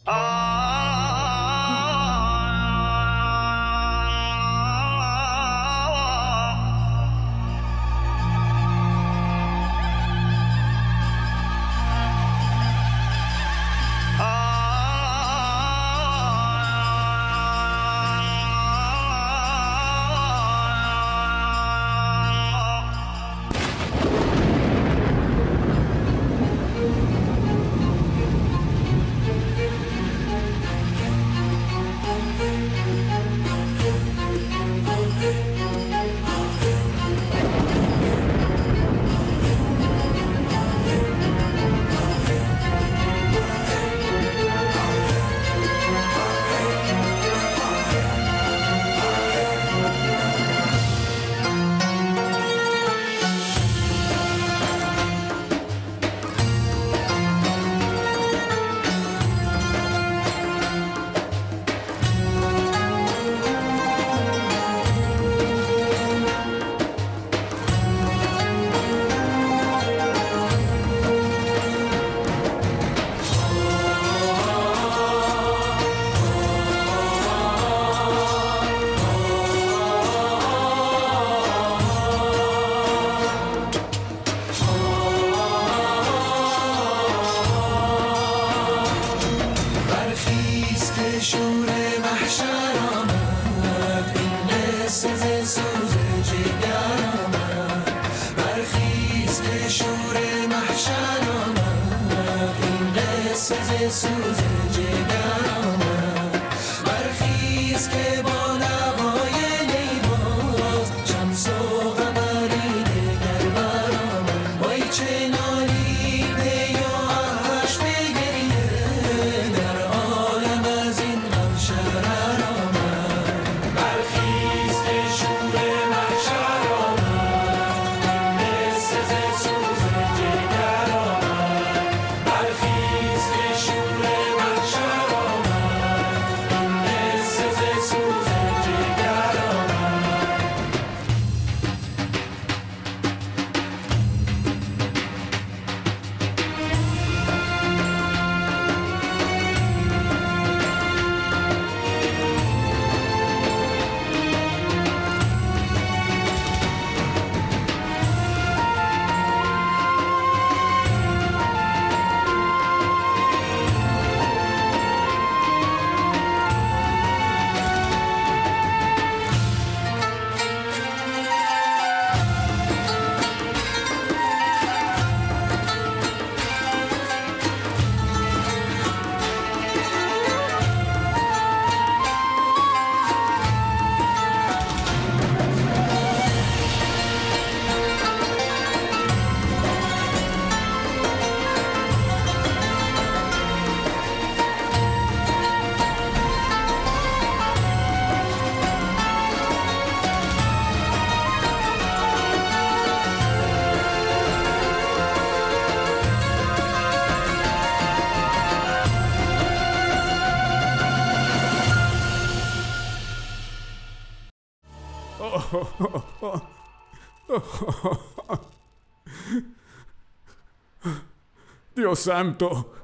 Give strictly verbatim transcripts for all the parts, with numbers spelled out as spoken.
Dios santo.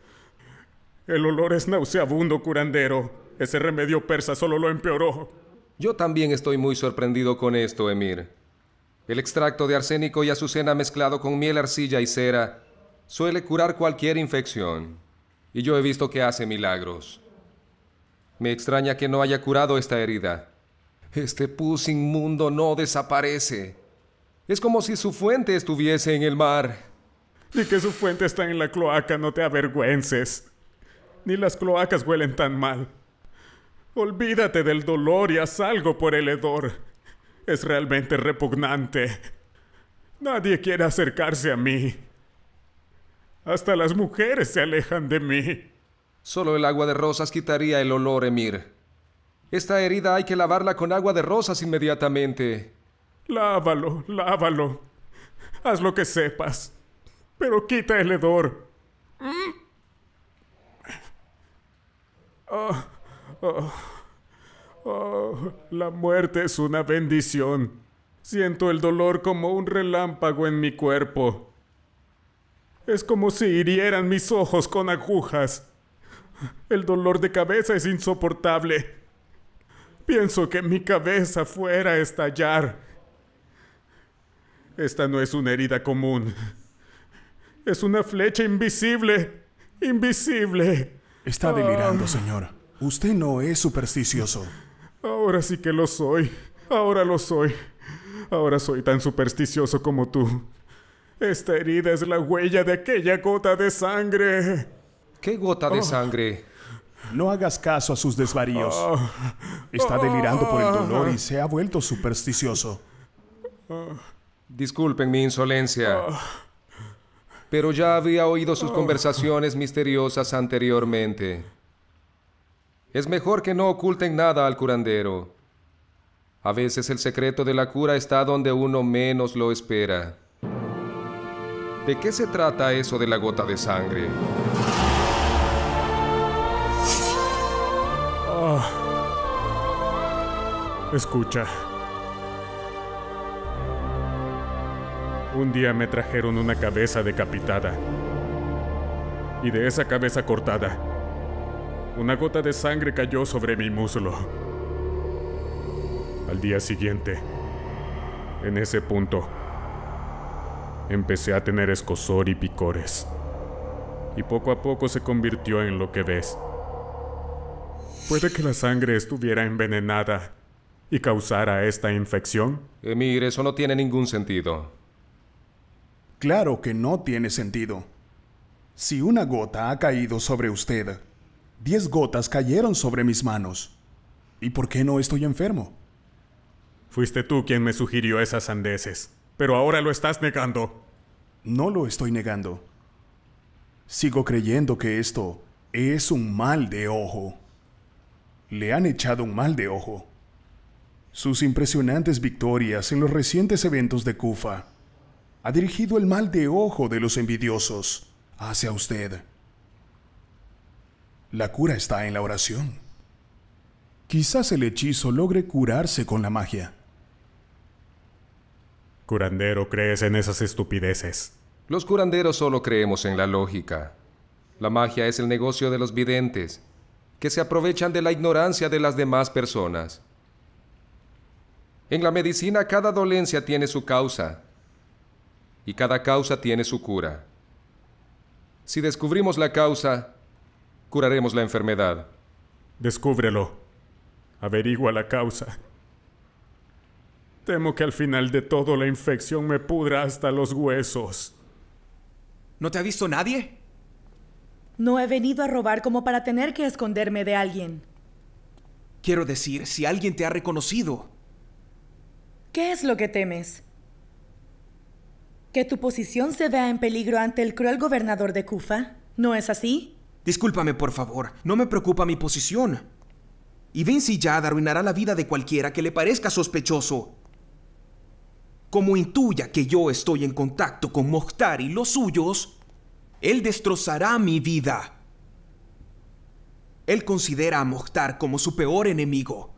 El olor es nauseabundo, curandero. Ese remedio persa solo lo empeoró. Yo también estoy muy sorprendido con esto, Emir. El extracto de arsénico y azucena mezclado con miel, arcilla y cera suele curar cualquier infección. Y yo he visto que hace milagros. Me extraña que no haya curado esta herida. Este pus inmundo no desaparece. Es como si su fuente estuviese en el mar. Ni que su fuente está en la cloaca, no te avergüences. Ni las cloacas huelen tan mal. Olvídate del dolor y haz algo por el hedor. Es realmente repugnante. Nadie quiere acercarse a mí. Hasta las mujeres se alejan de mí. Solo el agua de rosas quitaría el olor, Emir. Esta herida hay que lavarla con agua de rosas inmediatamente. Lávalo, lávalo. Haz lo que sepas. Pero quita el hedor. Oh, oh, oh, la muerte es una bendición. Siento el dolor como un relámpago en mi cuerpo. Es como si hirieran mis ojos con agujas. el dolor de cabeza es insoportable. Pienso que mi cabeza fuera a estallar. Esta no es una herida común. Es una flecha invisible. Invisible. Está delirando, señor. Usted no es supersticioso. Ahora sí que lo soy. Ahora lo soy. Ahora soy tan supersticioso como tú. Esta herida es la huella de aquella gota de sangre. ¿Qué gota de Oh. sangre? No hagas caso a sus desvaríos. Está delirando por el dolor y se ha vuelto supersticioso. Disculpen mi insolencia, pero ya había oído sus conversaciones misteriosas anteriormente. Es mejor que no oculten nada al curandero. A veces el secreto de la cura está donde uno menos lo espera. ¿De qué se trata eso de la gota de sangre? Escucha. Un día me trajeron una cabeza decapitada. Y de esa cabeza cortada, una gota de sangre cayó sobre mi muslo. Al día siguiente, en ese punto, empecé a tener escozor y picores. Y poco a poco se convirtió en lo que ves. ¿Puede que la sangre estuviera envenenada y causara esta infección? Emir, eso no tiene ningún sentido. Claro que no tiene sentido. Si una gota ha caído sobre usted, diez gotas cayeron sobre mis manos. ¿Y por qué no estoy enfermo? Fuiste tú quien me sugirió esas sandeces, pero ahora lo estás negando. No lo estoy negando. Sigo creyendo que esto es un mal de ojo. Le han echado un mal de ojo. Sus impresionantes victorias en los recientes eventos de Kufa ha dirigido el mal de ojo de los envidiosos hacia usted. La cura está en la oración. Quizás el hechizo logre curarse con la magia. Curandero, ¿crees en esas estupideces? Los curanderos solo creemos en la lógica. La magia es el negocio de los videntes, que se aprovechan de la ignorancia de las demás personas. En la medicina cada dolencia tiene su causa, y cada causa tiene su cura. Si descubrimos la causa, curaremos la enfermedad. Descúbrelo. Averigua la causa. Temo que al final de todo la infección me pudra hasta los huesos. ¿No te ha visto nadie? No he venido a robar como para tener que esconderme de alguien. Quiero decir, si alguien te ha reconocido. ¿Qué es lo que temes? ¿Que tu posición se vea en peligro ante el cruel gobernador de Kufa? ¿No es así? Discúlpame, por favor. No me preocupa mi posición. Y Ben Siyad arruinará la vida de cualquiera que le parezca sospechoso. Como intuya que yo estoy en contacto con Mokhtar y los suyos, él destrozará mi vida. Él considera a Mokhtar como su peor enemigo.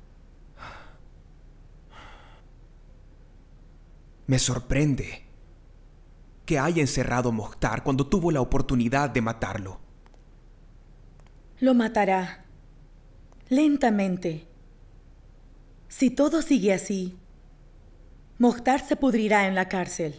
Me sorprende que haya encerrado a Mokhtar cuando tuvo la oportunidad de matarlo. Lo matará. Lentamente. Si todo sigue así, Mokhtar se pudrirá en la cárcel.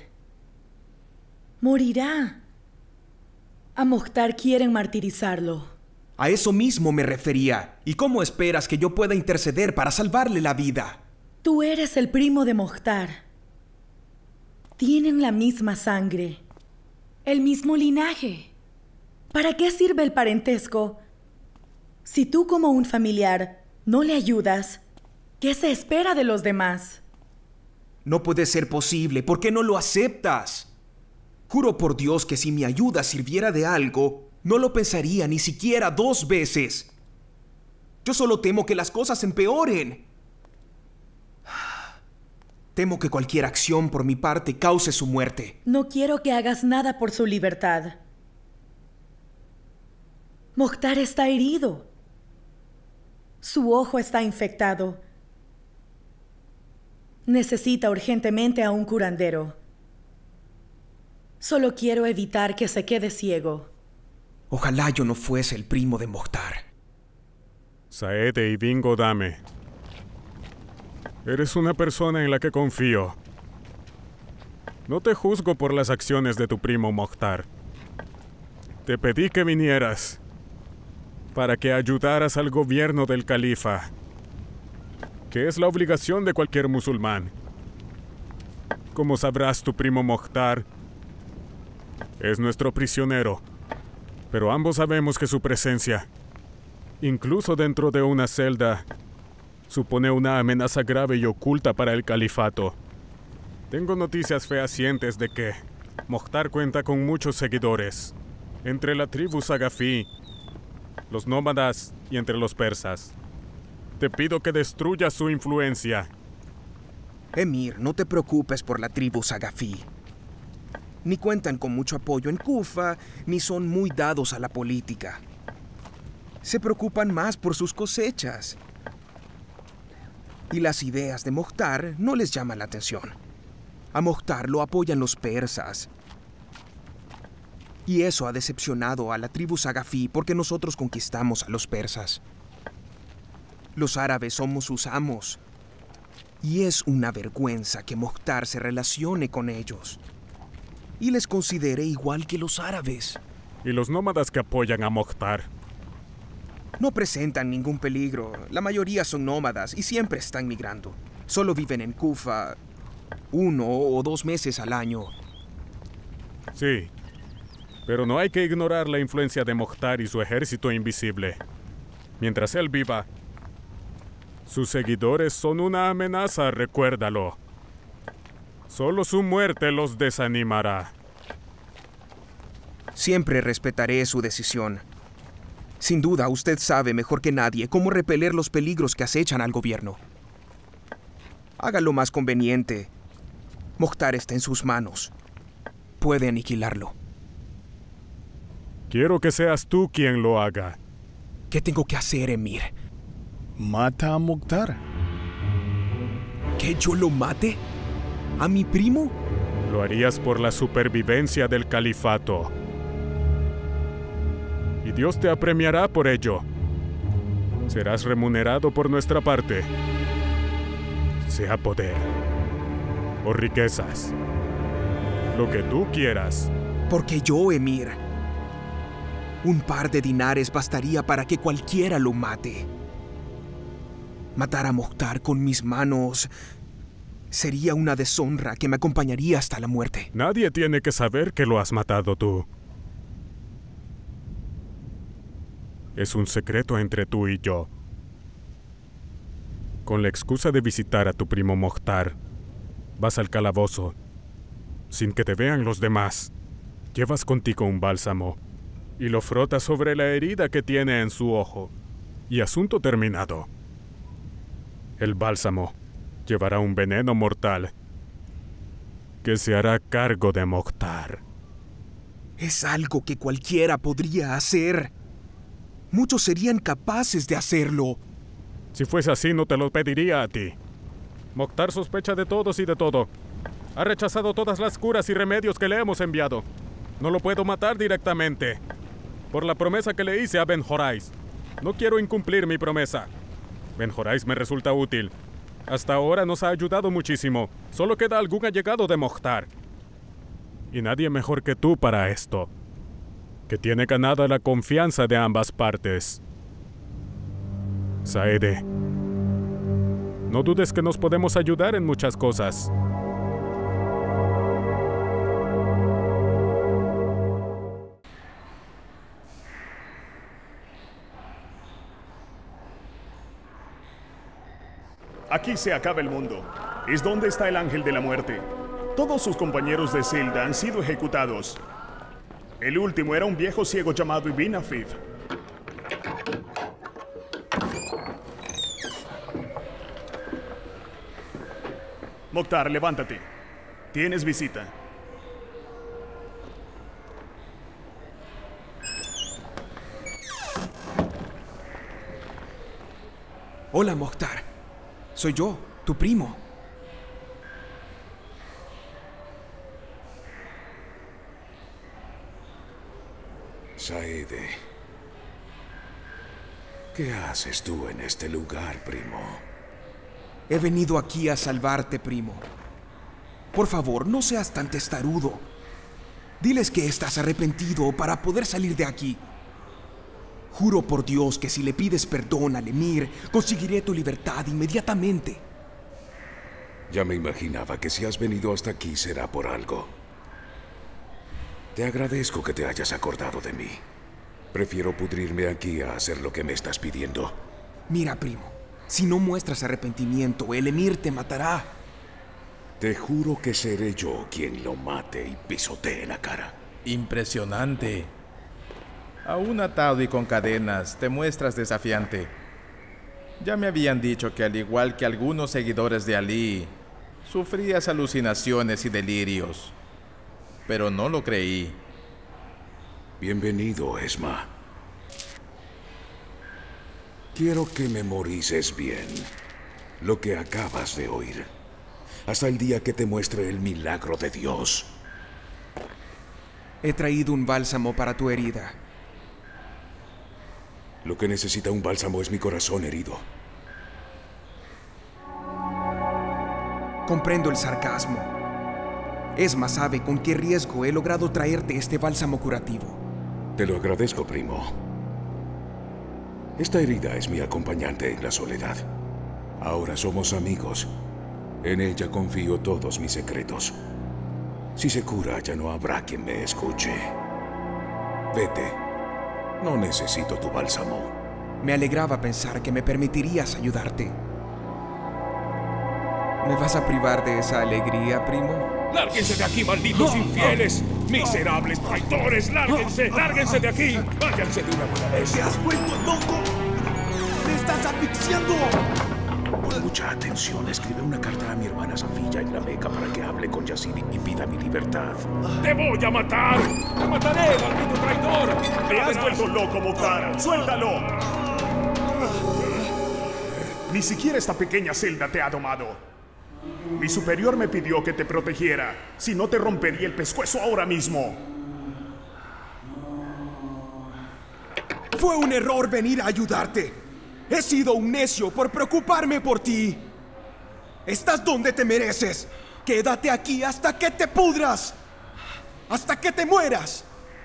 Morirá. A Mokhtar quieren martirizarlo. A eso mismo me refería. ¿Y cómo esperas que yo pueda interceder para salvarle la vida? Tú eres el primo de Mokhtar. Tienen la misma sangre, el mismo linaje. ¿Para qué sirve el parentesco? Si tú como un familiar no le ayudas, ¿qué se espera de los demás? No puede ser posible. ¿Por qué no lo aceptas? Juro por Dios que si mi ayuda sirviera de algo, no lo pensaría ni siquiera dos veces. Yo solo temo que las cosas empeoren. Temo que cualquier acción por mi parte cause su muerte. No quiero que hagas nada por su libertad. Mokhtar está herido. Su ojo está infectado. Necesita urgentemente a un curandero. Solo quiero evitar que se quede ciego. Ojalá yo no fuese el primo de Mokhtar. Saede y Bingo Dame. Eres una persona en la que confío. No te juzgo por las acciones de tu primo Mokhtar. Te pedí que vinieras para que ayudaras al gobierno del califa, que es la obligación de cualquier musulmán. Como sabrás, tu primo Mokhtar es nuestro prisionero, pero ambos sabemos que su presencia, incluso dentro de una celda, supone una amenaza grave y oculta para el califato. Tengo noticias fehacientes de que Mokhtar cuenta con muchos seguidores entre la tribu Sagafi, los nómadas y entre los persas. Te pido que destruyas su influencia. Emir, no te preocupes por la tribu Sagafi. Ni cuentan con mucho apoyo en Kufa, ni son muy dados a la política. Se preocupan más por sus cosechas. Y las ideas de Mokhtar no les llaman la atención. A Mokhtar lo apoyan los persas. Y eso ha decepcionado a la tribu Sagafi porque nosotros conquistamos a los persas. Los árabes somos sus amos. Y es una vergüenza que Mokhtar se relacione con ellos y les considere igual que los árabes. ¿Y los nómadas que apoyan a Mokhtar? No presentan ningún peligro. La mayoría son nómadas y siempre están migrando. Solo viven en Kufa uno o dos meses al año. Sí, pero no hay que ignorar la influencia de Mokhtar y su ejército invisible. Mientras él viva, sus seguidores son una amenaza, recuérdalo. Solo su muerte los desanimará. Siempre respetaré su decisión. Sin duda, usted sabe mejor que nadie cómo repeler los peligros que acechan al gobierno. Haga lo más conveniente. Mokhtar está en sus manos. Puede aniquilarlo. Quiero que seas tú quien lo haga. ¿Qué tengo que hacer, Emir? Mata a Mokhtar. ¿Que yo lo mate? ¿A mi primo? Lo harías por la supervivencia del califato. Y Dios te apremiará por ello. Serás remunerado por nuestra parte. Sea poder o riquezas. Lo que tú quieras. Porque yo, Emir, un par de dinares bastaría para que cualquiera lo mate. Matar a Mokhtar con mis manos sería una deshonra que me acompañaría hasta la muerte. Nadie tiene que saber que lo has matado tú. Es un secreto entre tú y yo. Con la excusa de visitar a tu primo Mokhtar, vas al calabozo, sin que te vean los demás. Llevas contigo un bálsamo y lo frotas sobre la herida que tiene en su ojo. Y asunto terminado. El bálsamo llevará un veneno mortal que se hará cargo de Mokhtar. Es algo que cualquiera podría hacer. Muchos serían capaces de hacerlo. Si fuese así, no te lo pediría a ti. Mokhtar sospecha de todos y de todo. Ha rechazado todas las curas y remedios que le hemos enviado. No lo puedo matar directamente, por la promesa que le hice a Ben Jorais. No quiero incumplir mi promesa. Ben Jorais me resulta útil. Hasta ahora nos ha ayudado muchísimo. Solo queda algún allegado de Mokhtar. Y nadie mejor que tú para esto, que tiene ganada la confianza de ambas partes. Saede, no dudes que nos podemos ayudar en muchas cosas. Aquí se acaba el mundo. Es donde está el ángel de la muerte. Todos sus compañeros de celda han sido ejecutados. El último era un viejo ciego llamado Ibn Afif. Mokhtar, levántate. Tienes visita. Hola, Mokhtar. Soy yo, tu primo. Saede, ¿qué haces tú en este lugar, primo? He venido aquí a salvarte, primo. Por favor, no seas tan testarudo. Diles que estás arrepentido para poder salir de aquí. Juro por Dios que si le pides perdón al Emir, conseguiré tu libertad inmediatamente. Ya me imaginaba que si has venido hasta aquí será por algo. Te agradezco que te hayas acordado de mí. Prefiero pudrirme aquí a hacer lo que me estás pidiendo. Mira, primo, si no muestras arrepentimiento, el Emir te matará. Te juro que seré yo quien lo mate y pisotee la cara. Impresionante. Aún atado y con cadenas, te muestras desafiante. Ya me habían dicho que al igual que algunos seguidores de Ali, sufrías alucinaciones y delirios. Pero no lo creí. Bienvenido, Esma. Quiero que memorices bien lo que acabas de oír, hasta el día que te muestre el milagro de Dios. He traído un bálsamo para tu herida. Lo que necesita un bálsamo es mi corazón herido. Comprendo el sarcasmo. Esma sabe con qué riesgo he logrado traerte este bálsamo curativo. Te lo agradezco, primo. Esta herida es mi acompañante en la soledad. Ahora somos amigos. En ella confío todos mis secretos. Si se cura, ya no habrá quien me escuche. Vete. No necesito tu bálsamo. Me alegraba pensar que me permitirías ayudarte. ¿Me vas a privar de esa alegría, primo? ¡Lárguense de aquí, malditos infieles! ¡Miserables traidores! ¡Lárguense! ¡Lárguense de aquí! ¡Váyanse de una buena vez! ¿Te has vuelto loco? ¡Me estás asfixiando! Pon mucha atención. Escribe una carta a mi hermana Safiya en la Meca para que hable con Yazid y pida mi libertad. ¡Te voy a matar! ¡Te mataré, maldito traidor! ¡Te has vuelto loco, Mukhtar! ¡Suéltalo! Ni siquiera esta pequeña celda te ha domado. Mi superior me pidió que te protegiera. Si no, te rompería el pescuezo ahora mismo. Fue un error venir a ayudarte. He sido un necio por preocuparme por ti. Estás donde te mereces. Quédate aquí hasta que te pudras. Hasta que te mueras.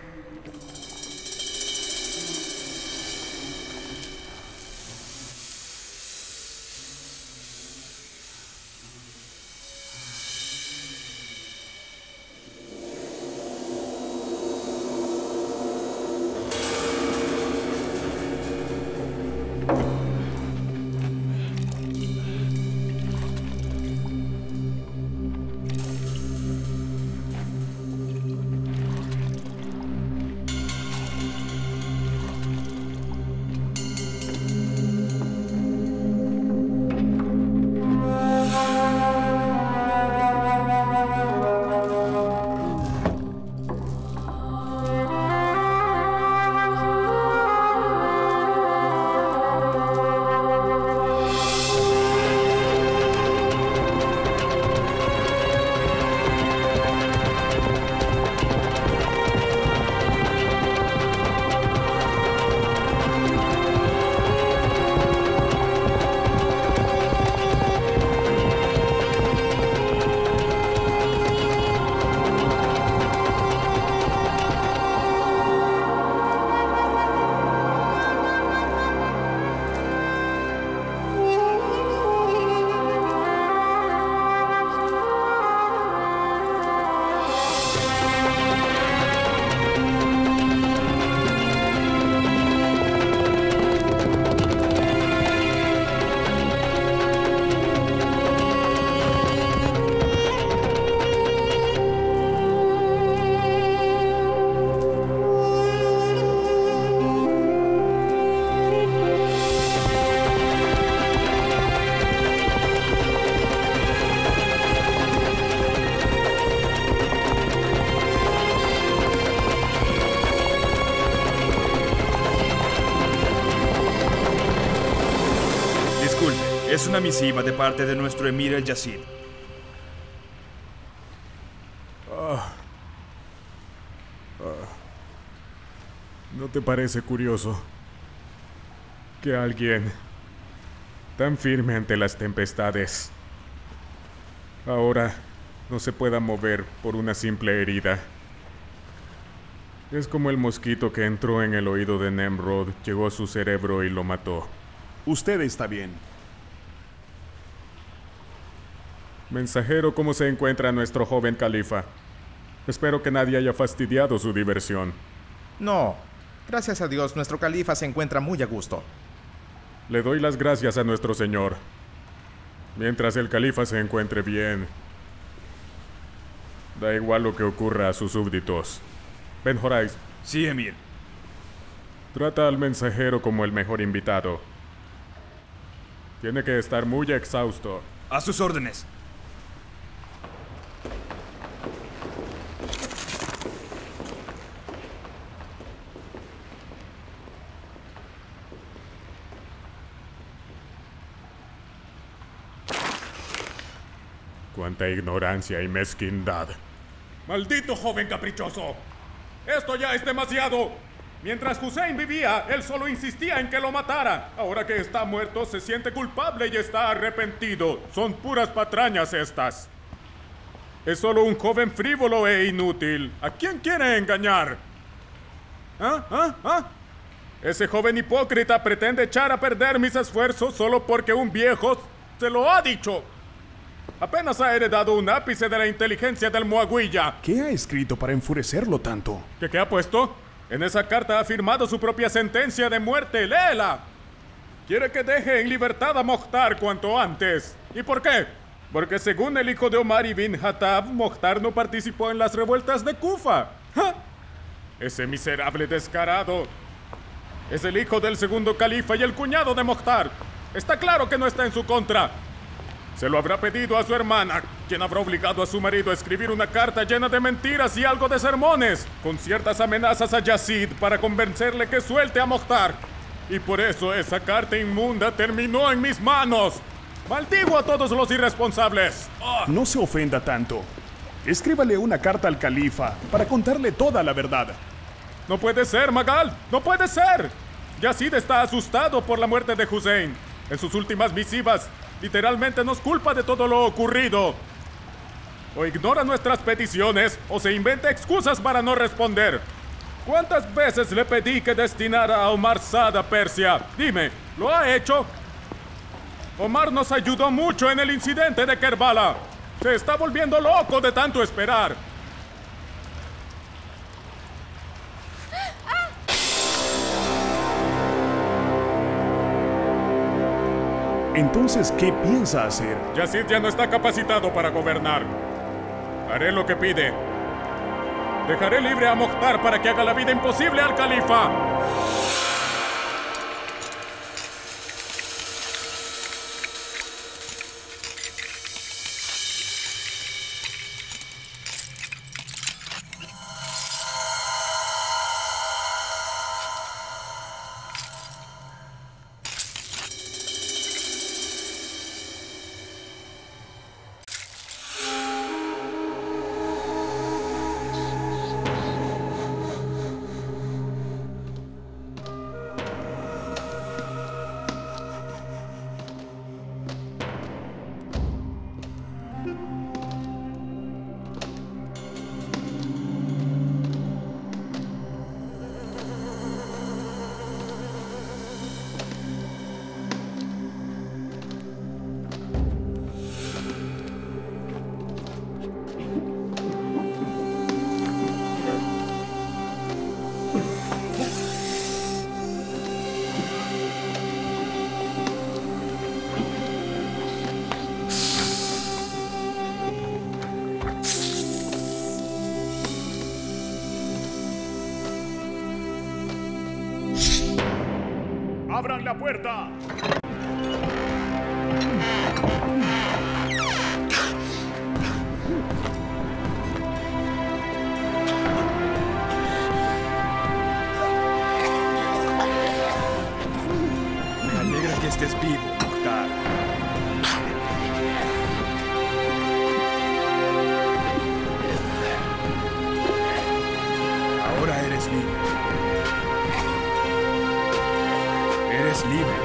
Es una misiva de parte de nuestro emir el Yazid. Ah. Ah. ¿No te parece curioso que alguien tan firme ante las tempestades ahora no se pueda mover por una simple herida? Es como el mosquito que entró en el oído de Nemrod, llegó a su cerebro y lo mató. Usted está bien. Mensajero, ¿cómo se encuentra nuestro joven califa? Espero que nadie haya fastidiado su diversión. No, gracias a Dios nuestro califa se encuentra muy a gusto. Le doy las gracias a nuestro señor. Mientras el califa se encuentre bien, da igual lo que ocurra a sus súbditos. Ben Horais. Sí, Emir. Trata al mensajero como el mejor invitado. Tiene que estar muy exhausto. A sus órdenes. Cuánta ignorancia y mezquindad. ¡Maldito joven caprichoso! ¡Esto ya es demasiado! Mientras Hussein vivía, él solo insistía en que lo matara. Ahora que está muerto, se siente culpable y está arrepentido. Son puras patrañas estas. Es solo un joven frívolo e inútil. ¿A quién quiere engañar? ¿Ah? ¿Ah? ¿Ah? Ese joven hipócrita pretende echar a perder mis esfuerzos solo porque un viejo se lo ha dicho. Apenas ha heredado un ápice de la inteligencia del Muaguilla. ¿Qué ha escrito para enfurecerlo tanto? ¿Qué, qué ha puesto? En esa carta ha firmado su propia sentencia de muerte. ¡Léela! Quiere que deje en libertad a Mokhtar cuanto antes. ¿Y por qué? Porque según el hijo de Omar ibn Khattab, Mokhtar no participó en las revueltas de Kufa. ¡Ja! Ese miserable descarado es el hijo del segundo califa y el cuñado de Mokhtar. Está claro que no está en su contra. Se lo habrá pedido a su hermana, quien habrá obligado a su marido a escribir una carta llena de mentiras y algo de sermones, con ciertas amenazas a Yazid para convencerle que suelte a Mokhtar. Y por eso esa carta inmunda terminó en mis manos. ¡Maldigo a todos los irresponsables! ¡Oh! No se ofenda tanto. Escríbale una carta al califa para contarle toda la verdad. No puede ser, Magal. No puede ser. Yazid está asustado por la muerte de Hussein. En sus últimas misivas, literalmente nos culpa de todo lo ocurrido. O ignora nuestras peticiones o se inventa excusas para no responder. ¿Cuántas veces le pedí que destinara a Omar Saad a Persia? Dime, ¿lo ha hecho? Omar nos ayudó mucho en el incidente de Kerbala. Se está volviendo loco de tanto esperar. Entonces, ¿qué piensa hacer? Yazid ya no está capacitado para gobernar. Haré lo que pide. Dejaré libre a Mokhtar para que haga la vida imposible al califa. ¡Abran la puerta! Me alegra que estés vivo, Mokhtar. Ahora eres libre. eres libre.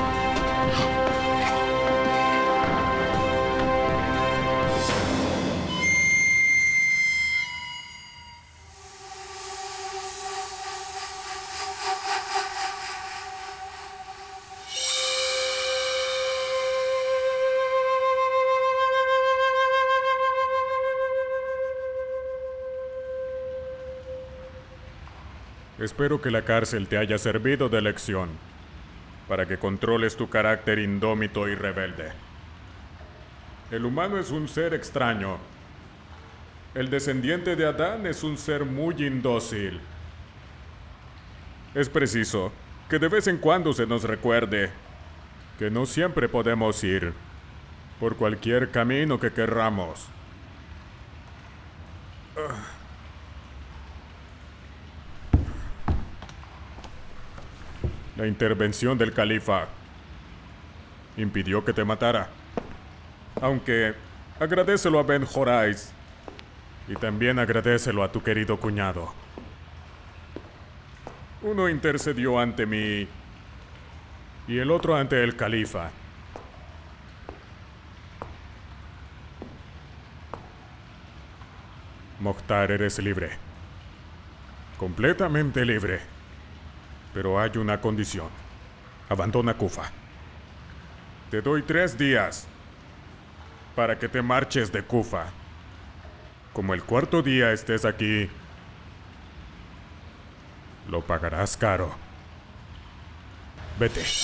Espero que la cárcel te haya servido de lección para que controles tu carácter indómito y rebelde. El humano es un ser extraño. El descendiente de Adán es un ser muy indócil. Es preciso que de vez en cuando se nos recuerde que no siempre podemos ir por cualquier camino que querramos. La intervención del califa impidió que te matara. Aunque agradécelo a Ben Jorais y también agradécelo a tu querido cuñado. Uno intercedió ante mí y el otro ante el califa. Mokhtar, eres libre. Completamente libre. Pero hay una condición. Abandona Kufa. Te doy tres días para que te marches de Kufa. Como el cuarto día estés aquí, lo pagarás caro. Vete.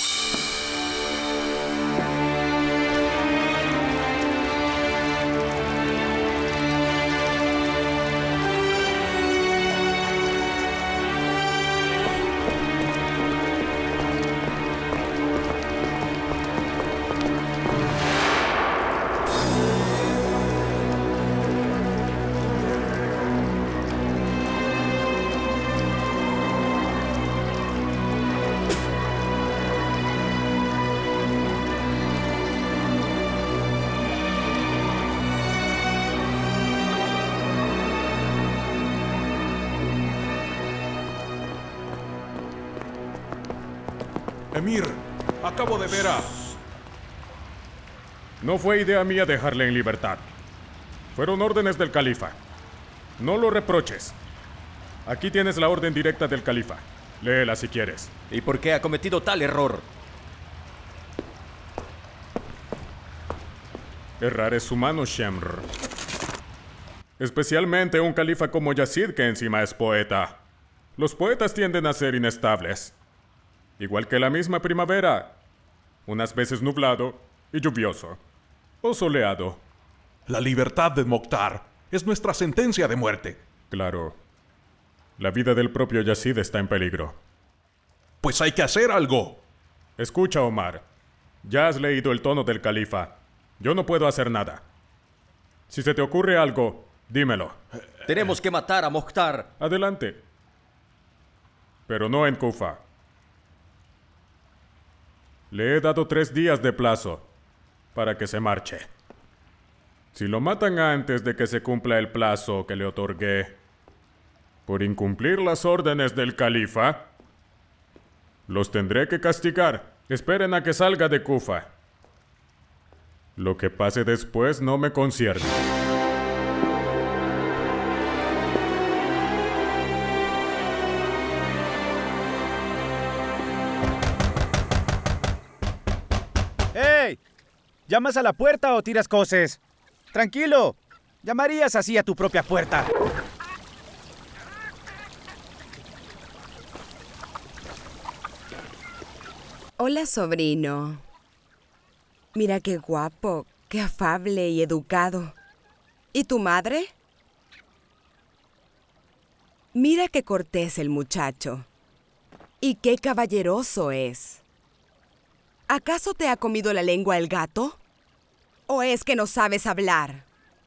Emir, acabo de ver a... No fue idea mía dejarle en libertad. Fueron órdenes del califa. No lo reproches. Aquí tienes la orden directa del califa. Léela si quieres. ¿Y por qué ha cometido tal error? Errar es humano, Shemr. Especialmente un califa como Yazid, que encima es poeta. Los poetas tienden a ser inestables. Igual que la misma primavera. Unas veces nublado y lluvioso. O soleado. La libertad de Mokhtar es nuestra sentencia de muerte. Claro. La vida del propio Yazid está en peligro. Pues hay que hacer algo. Escucha, Omar. Ya has leído el tono del califa. Yo no puedo hacer nada. Si se te ocurre algo, dímelo. Tenemos que matar a Mokhtar. Adelante. Pero no en Kufa. Le he dado tres días de plazo para que se marche. Si lo matan antes de que se cumpla el plazo que le otorgué por incumplir las órdenes del califa, los tendré que castigar. Esperen a que salga de Kufa. Lo que pase después no me concierne. ¿Llamas a la puerta o tiras coces? Tranquilo, llamarías así a tu propia puerta. Hola, sobrino. Mira qué guapo, qué afable y educado. ¿Y tu madre? Mira qué cortés el muchacho. Y qué caballeroso es. ¿Acaso te ha comido la lengua el gato? ¿O es que no sabes hablar?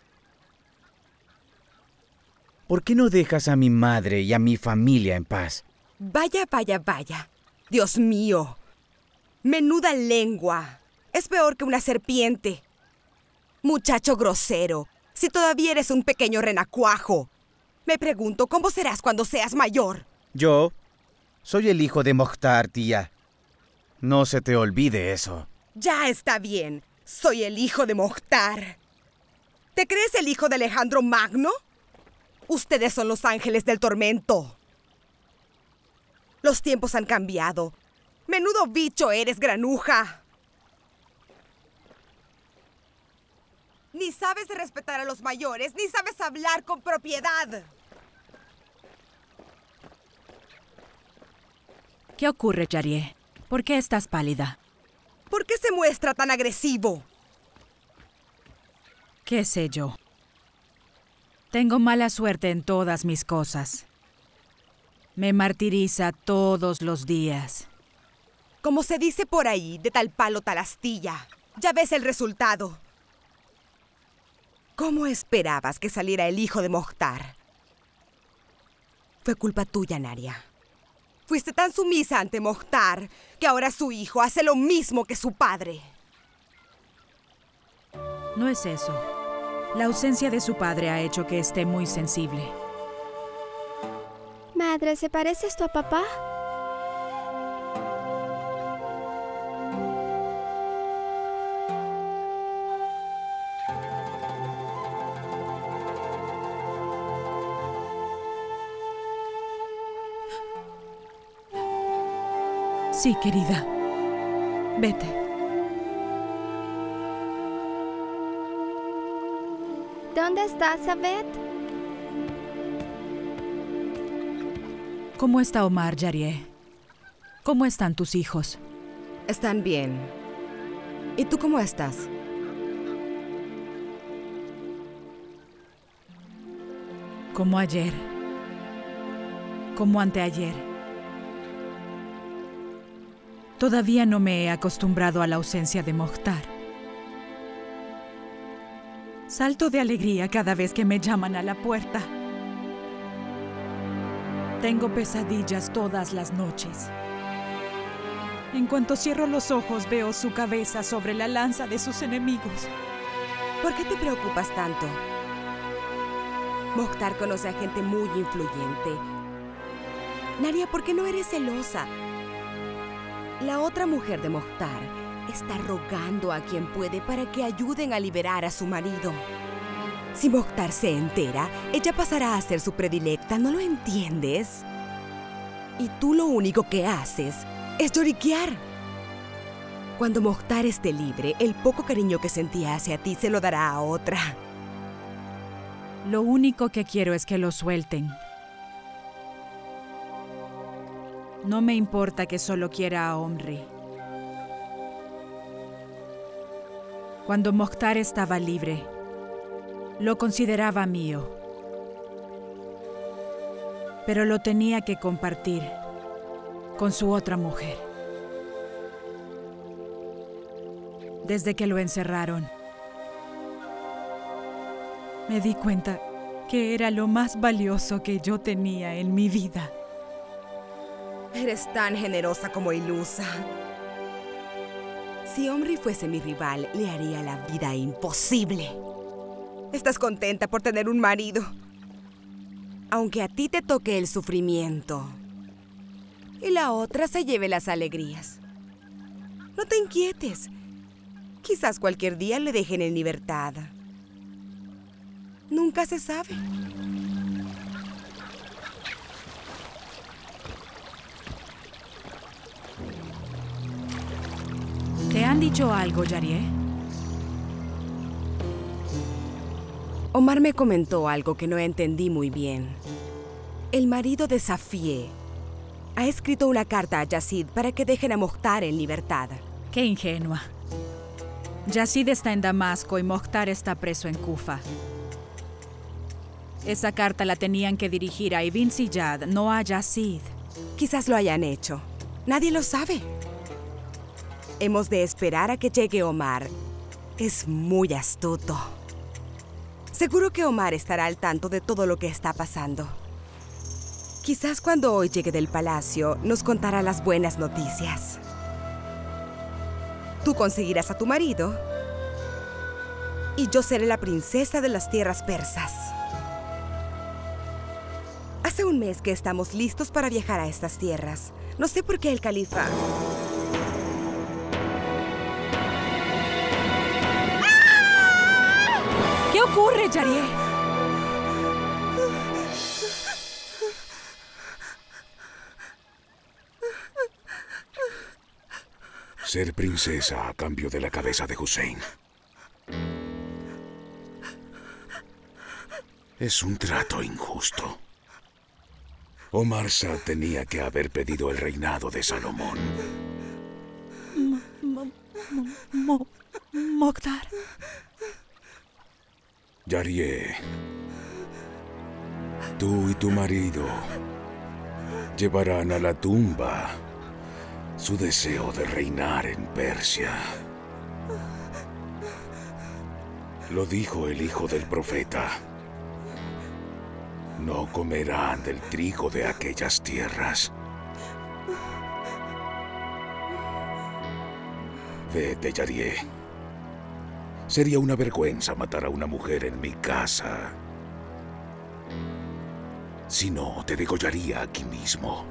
¿Por qué no dejas a mi madre y a mi familia en paz? Vaya, vaya, vaya. Dios mío. Menuda lengua. Es peor que una serpiente. Muchacho grosero. Si todavía eres un pequeño renacuajo. Me pregunto, ¿cómo serás cuando seas mayor? Yo soy el hijo de Mokhtar, tía. No se te olvide eso. Ya está bien. Soy el hijo de Mokhtar. ¿Te crees el hijo de Alejandro Magno? Ustedes son los ángeles del tormento. Los tiempos han cambiado. Menudo bicho eres, granuja. Ni sabes respetar a los mayores, ni sabes hablar con propiedad. ¿Qué ocurre, Jarieh? ¿Por qué estás pálida? ¿Por qué se muestra tan agresivo? ¿Qué sé yo? Tengo mala suerte en todas mis cosas. Me martiriza todos los días. Como se dice por ahí, de tal palo tal astilla. Ya ves el resultado. ¿Cómo esperabas que saliera el hijo de Mokhtar? Fue culpa tuya, Naria. Fuiste tan sumisa ante Mokhtar que ahora su hijo hace lo mismo que su padre. No es eso. La ausencia de su padre ha hecho que esté muy sensible. Madre, ¿se parece esto a papá? Sí, querida. Vete. ¿Dónde estás, Abed? ¿Cómo está Omar, Jarieh? ¿Cómo están tus hijos? Están bien. ¿Y tú cómo estás? Como ayer. Como anteayer. Todavía no me he acostumbrado a la ausencia de Mokhtar. Salto de alegría cada vez que me llaman a la puerta. Tengo pesadillas todas las noches. En cuanto cierro los ojos, veo su cabeza sobre la lanza de sus enemigos. ¿Por qué te preocupas tanto? Mokhtar conoce a gente muy influyente. Naria, ¿por qué no eres celosa? La otra mujer de Mokhtar está rogando a quien puede para que ayuden a liberar a su marido. Si Mokhtar se entera, ella pasará a ser su predilecta, ¿no lo entiendes? Y tú lo único que haces es lloriquear. Cuando Mokhtar esté libre, el poco cariño que sentía hacia ti se lo dará a otra. Lo único que quiero es que lo suelten. No me importa que solo quiera a Omri. Cuando Mokhtar estaba libre, lo consideraba mío. Pero lo tenía que compartir con su otra mujer. Desde que lo encerraron, me di cuenta que era lo más valioso que yo tenía en mi vida. Eres tan generosa como ilusa. Si Omri fuese mi rival, le haría la vida imposible. Estás contenta por tener un marido, aunque a ti te toque el sufrimiento y la otra se lleve las alegrías. No te inquietes. Quizás cualquier día le dejen en libertad. Nunca se sabe. ¿Te han dicho algo, Jarieh? Omar me comentó algo que no entendí muy bien. El marido de Safiye ha escrito una carta a Yazid para que dejen a Mokhtar en libertad. Qué ingenua. Yazid está en Damasco y Mokhtar está preso en Kufa. Esa carta la tenían que dirigir a Ibn Ziyad, no a Yazid. Quizás lo hayan hecho. Nadie lo sabe. Hemos de esperar a que llegue Omar. Es muy astuto. Seguro que Omar estará al tanto de todo lo que está pasando. Quizás cuando hoy llegue del palacio, nos contará las buenas noticias. Tú conseguirás a tu marido y yo seré la princesa de las tierras persas. Hace un mes que estamos listos para viajar a estas tierras. No sé por qué el califa ocurre, Jarieh? Ser princesa a cambio de la cabeza de Hussein. Es un trato injusto. Omar Saad tenía que haber pedido el reinado de Salomón. Mokhtar. Jarieh, tú y tu marido llevarán a la tumba su deseo de reinar en Persia. Lo dijo el hijo del profeta. No comerán del trigo de aquellas tierras. Vete, Jarieh. Sería una vergüenza matar a una mujer en mi casa. Si no, te degollaría aquí mismo.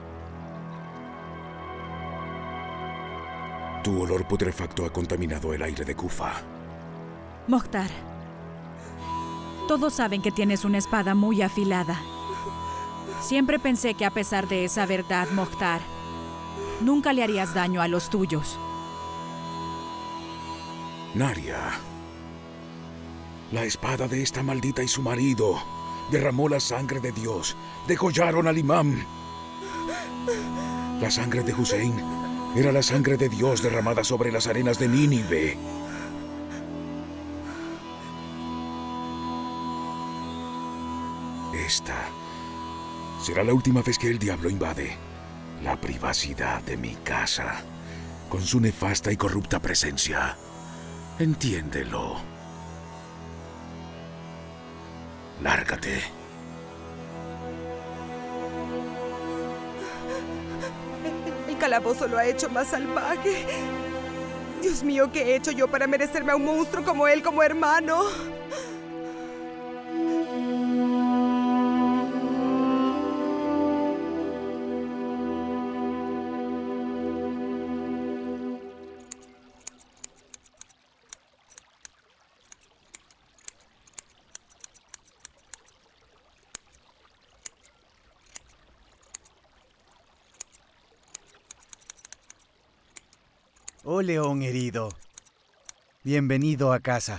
Tu olor putrefacto ha contaminado el aire de Kufa. Mokhtar, todos saben que tienes una espada muy afilada. Siempre pensé que a pesar de esa verdad, Mokhtar, nunca le harías daño a los tuyos. Naria, la espada de esta maldita y su marido derramó la sangre de Dios. Degollaron al imam. La sangre de Hussein era la sangre de Dios derramada sobre las arenas de Nínive. Esta será la última vez que el diablo invade la privacidad de mi casa con su nefasta y corrupta presencia. Entiéndelo. Lárgate. El calabozo lo ha hecho más salvaje. Dios mío, ¿qué he hecho yo para merecerme a un monstruo como él como hermano? Oh, león herido. Bienvenido a casa.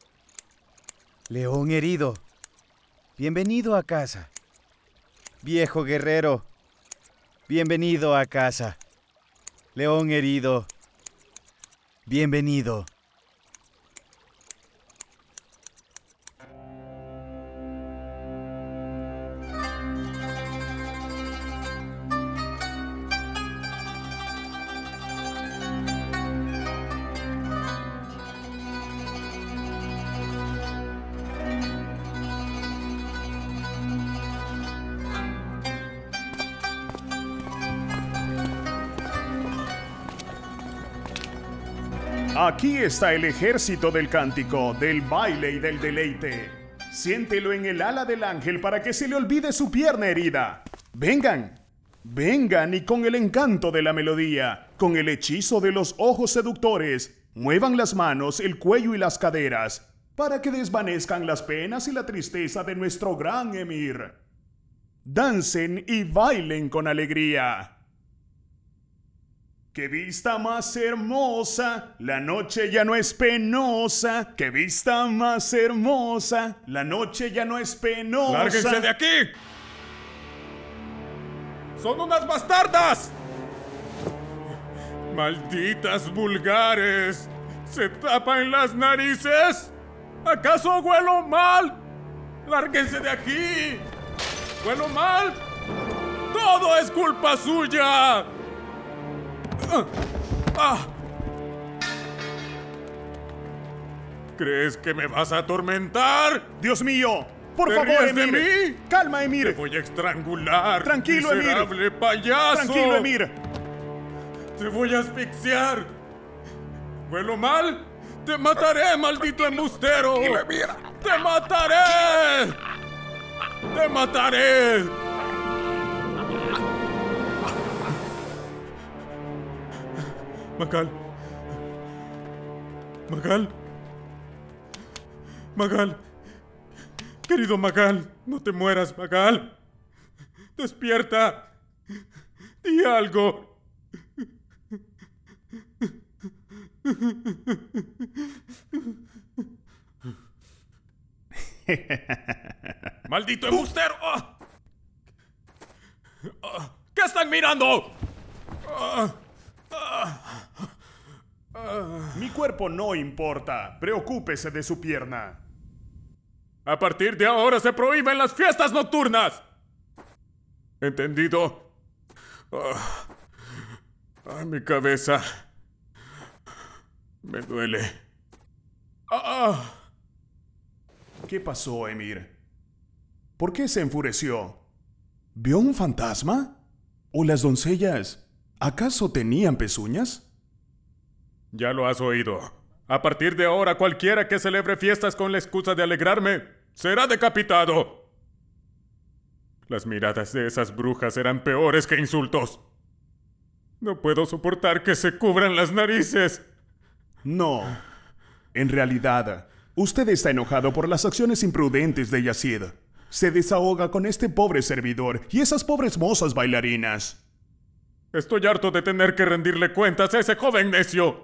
León herido. Bienvenido a casa. Viejo guerrero. Bienvenido a casa. León herido. Bienvenido. Aquí está el ejército del cántico, del baile y del deleite. Siéntelo en el ala del ángel para que se le olvide su pierna herida. Vengan, vengan y con el encanto de la melodía, con el hechizo de los ojos seductores, muevan las manos, el cuello y las caderas, para que desvanezcan las penas y la tristeza de nuestro gran emir. Dancen y bailen con alegría. ¡Qué vista más hermosa! La noche ya no es penosa. ¡Qué vista más hermosa! La noche ya no es penosa. ¡Lárguense de aquí! ¡Son unas bastardas! ¡Malditas vulgares! ¿Se tapan las narices? ¿Acaso huelo mal? ¡Lárguense de aquí! ¿Huelo mal? ¡Todo es culpa suya! Ah, ah. ¿Crees que me vas a atormentar? ¡Dios mío! ¡Por ¿Te favor, ríes de Emir! mí? ¡Calma, Emir! Te voy a estrangular. Tranquilo, Emir. ¡Miserable payaso! Tranquilo, Emir. Te voy a asfixiar. ¿Huelo mal? ¡Te mataré, maldito embustero! Tranquilo, Emir. ¡Te mataré! ¡Te mataré! Macal. Macal. Magal. Querido Magal, no te mueras, Magal. Despierta. Di algo. ¡Maldito embustero! ¡Oh! ¡Oh! ¿Qué están mirando? ¡Oh! Mi cuerpo no importa. Preocúpese de su pierna. A partir de ahora se prohíben las fiestas nocturnas. ¿Entendido? Oh. Ay, mi cabeza. Me duele. Ah. ¿Qué pasó, Emir? ¿Por qué se enfureció? ¿Vio un fantasma? ¿O las doncellas acaso tenían pezuñas? Ya lo has oído. A partir de ahora, cualquiera que celebre fiestas con la excusa de alegrarme será decapitado. Las miradas de esas brujas eran peores que insultos. No puedo soportar que se cubran las narices. No. En realidad, usted está enojado por las acciones imprudentes de Yazid. Se desahoga con este pobre servidor y esas pobres mozas bailarinas. Estoy harto de tener que rendirle cuentas a ese joven necio.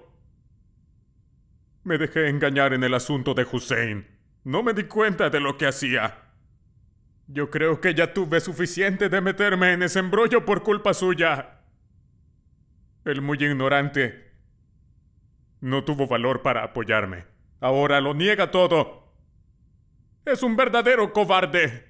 Me dejé engañar en el asunto de Hussein. No me di cuenta de lo que hacía. Yo creo que ya tuve suficiente de meterme en ese embrollo por culpa suya. El muy ignorante no tuvo valor para apoyarme. Ahora lo niega todo. Es un verdadero cobarde.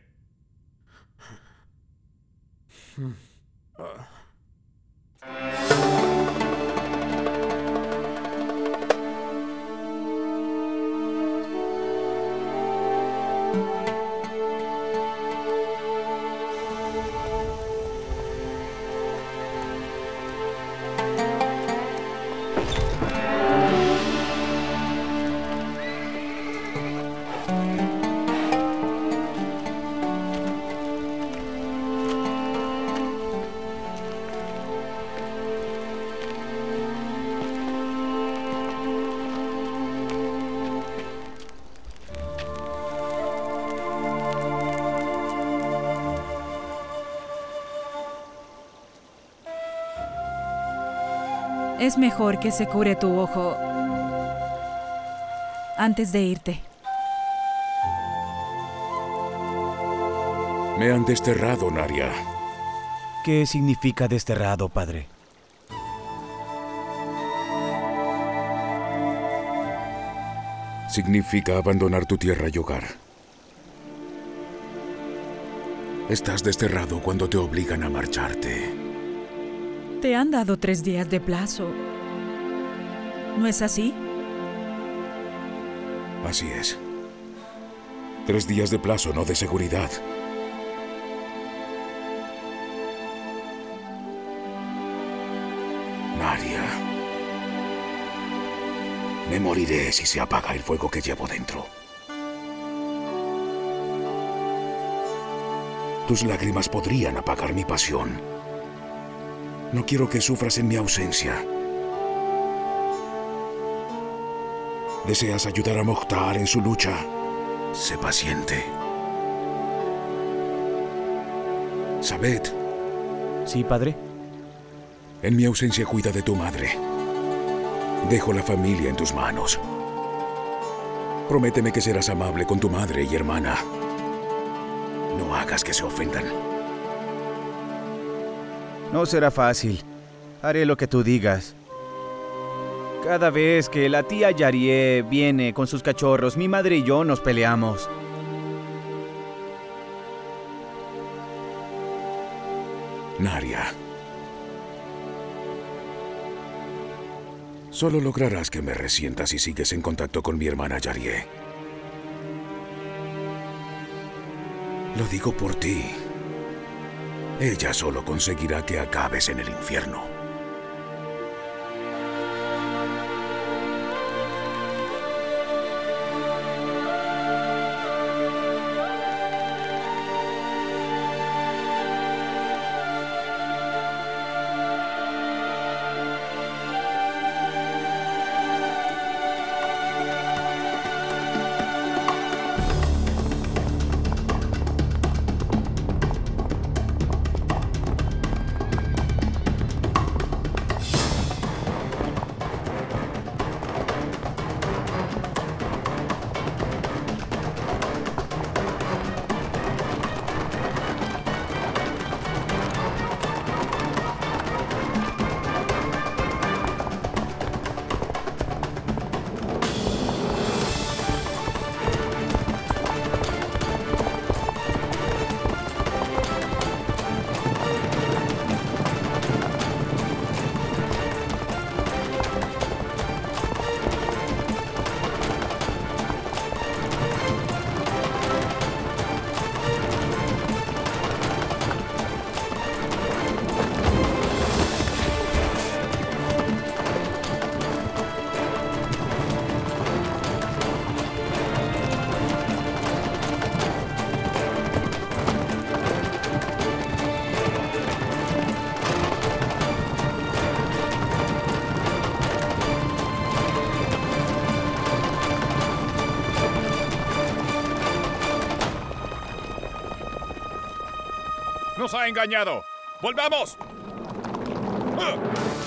Es mejor que se cure tu ojo antes de irte. Me han desterrado, Naria. ¿Qué significa desterrado, padre? Significa abandonar tu tierra y hogar. Estás desterrado cuando te obligan a marcharte. Te han dado tres días de plazo. ¿No es así? Así es. Tres días de plazo, no de seguridad. Naria. Me moriré si se apaga el fuego que llevo dentro. Tus lágrimas podrían apagar mi pasión. No quiero que sufras en mi ausencia. ¿Deseas ayudar a Mokhtar en su lucha? Sé paciente. Sabet. Sí, padre. En mi ausencia cuida de tu madre. Dejo la familia en tus manos. Prométeme que serás amable con tu madre y hermana. No hagas que se ofendan. No será fácil. Haré lo que tú digas. Cada vez que la tía Yarie viene con sus cachorros, mi madre y yo nos peleamos. Naria. Solo lograrás que me resientas si sigues en contacto con mi hermana Yarie. Lo digo por ti. Ella solo conseguirá que acabes en el infierno. ¡Nos ha engañado! ¡Volvamos! ¡Ah!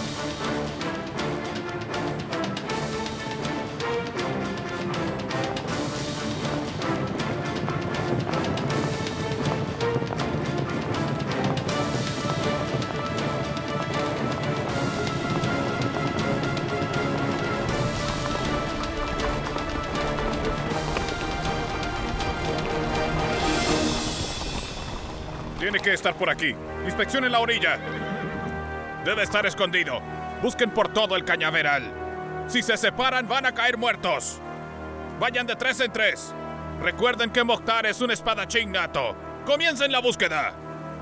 Tiene que estar por aquí. Inspeccionen la orilla. Debe estar escondido. Busquen por todo el cañaveral. Si se separan, van a caer muertos. Vayan de tres en tres. Recuerden que Mokhtar es un espadachín nato. ¡Comiencen la búsqueda!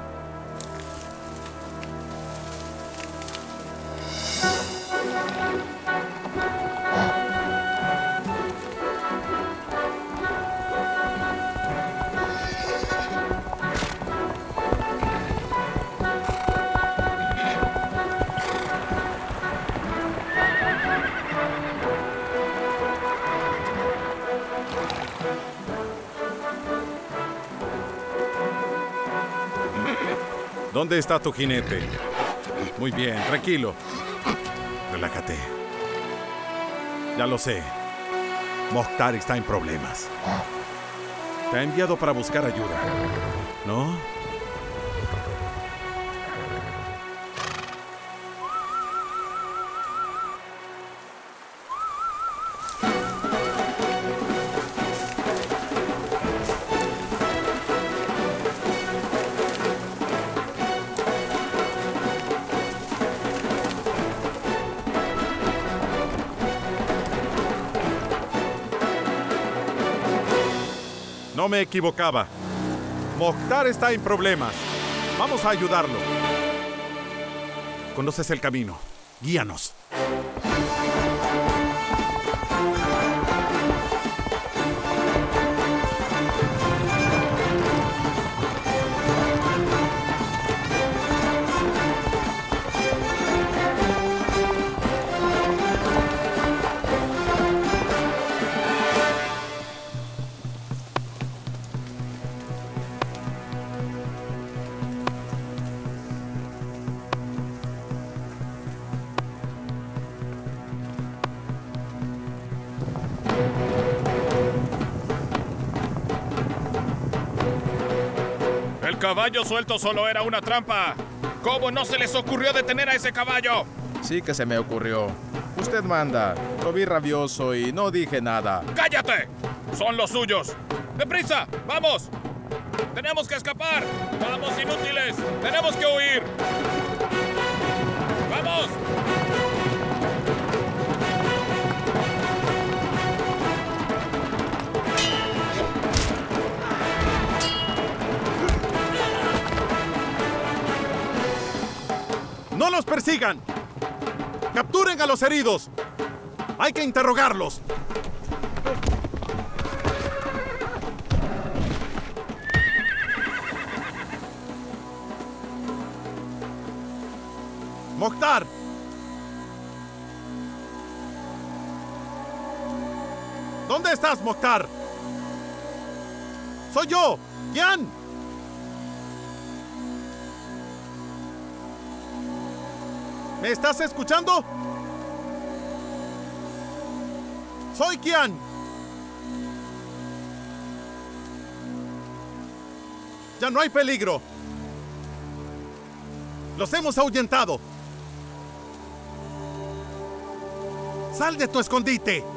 ¿Dónde está tu jinete? Muy bien, tranquilo. Relájate. Ya lo sé. Mokhtar está en problemas. Te ha enviado para buscar ayuda, ¿no? No me equivocaba. Mokhtar está en problemas. Vamos a ayudarlo. Conoces el camino. Guíanos. El caballo suelto solo era una trampa. ¿Cómo no se les ocurrió detener a ese caballo? Sí que se me ocurrió. Usted manda. Lo vi rabioso y no dije nada. ¡Cállate! Son los suyos. ¡Deprisa! ¡Vamos! ¡Tenemos que escapar! ¡Vamos, inútiles! ¡Tenemos que huir! ¡Vamos! ¡No los persigan! ¡Capturen a los heridos! ¡Hay que interrogarlos! ¡Mokhtar! ¿Dónde estás, Mokhtar? ¡Soy yo! ¡Kian! ¿Me estás escuchando? Soy Kian. Ya no hay peligro. Los hemos ahuyentado. ¡Sal de tu escondite!